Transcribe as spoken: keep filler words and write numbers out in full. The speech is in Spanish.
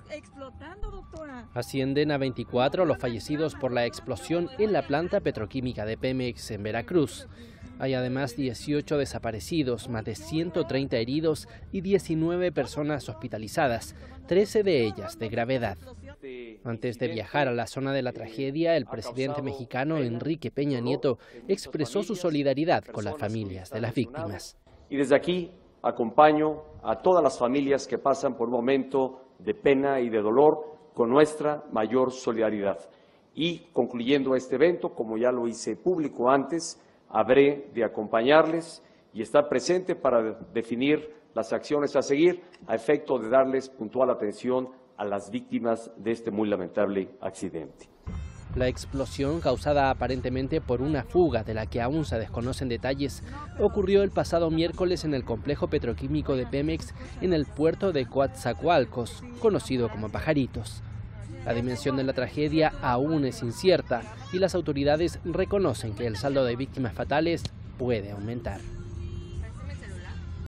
explotando, doctora. Ascienden a veinticuatro los fallecidos por la explosión en la planta petroquímica de Pemex en Veracruz. Hay además dieciocho desaparecidos, más de ciento treinta heridos y diecinueve personas hospitalizadas, trece de ellas de gravedad. Antes de viajar a la zona de la tragedia, el presidente mexicano Enrique Peña Nieto expresó su solidaridad con las familias de las víctimas. Y desde aquí acompaño a todas las familias que pasan por un momento de pena y de dolor con nuestra mayor solidaridad. Y concluyendo este evento, como ya lo hice público antes, habré de acompañarles y estar presente para definir las acciones a seguir a efecto de darles puntual atención a las víctimas de este muy lamentable accidente. La explosión, causada aparentemente por una fuga de la que aún se desconocen detalles, ocurrió el pasado miércoles en el complejo petroquímico de Pemex en el puerto de Coatzacoalcos, conocido como Pajaritos. La dimensión de la tragedia aún es incierta y las autoridades reconocen que el saldo de víctimas fatales puede aumentar.